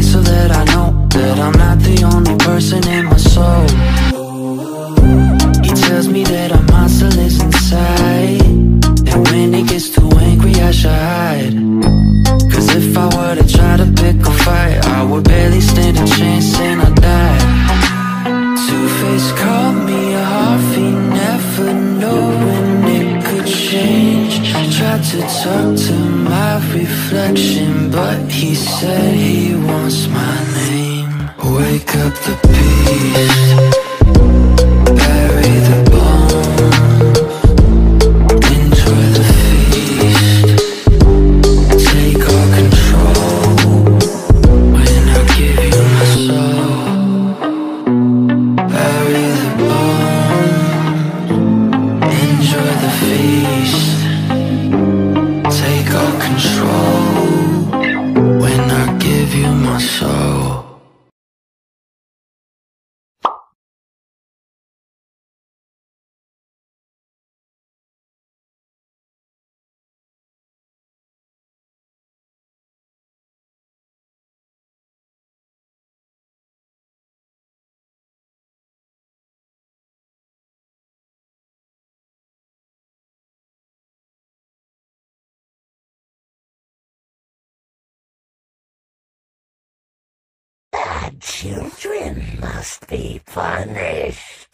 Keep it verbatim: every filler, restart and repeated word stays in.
so that I know that I'm not the only person in my soul. He tells me that I'm monsterless inside, and when he gets too angry I should hide. Cause if I were to try to pick a fight, I would barely stand a chance and I'd die. Two-Face called me a Harvey, never know when it could change. Tried to talk to my reflection, but he said he wants my name. Wake up the beast, bury the bones, enjoy the feast, take all control when I give you my soul. Bury the bones, enjoy the feast, take all control when I give you my soul. Bad children must be punished.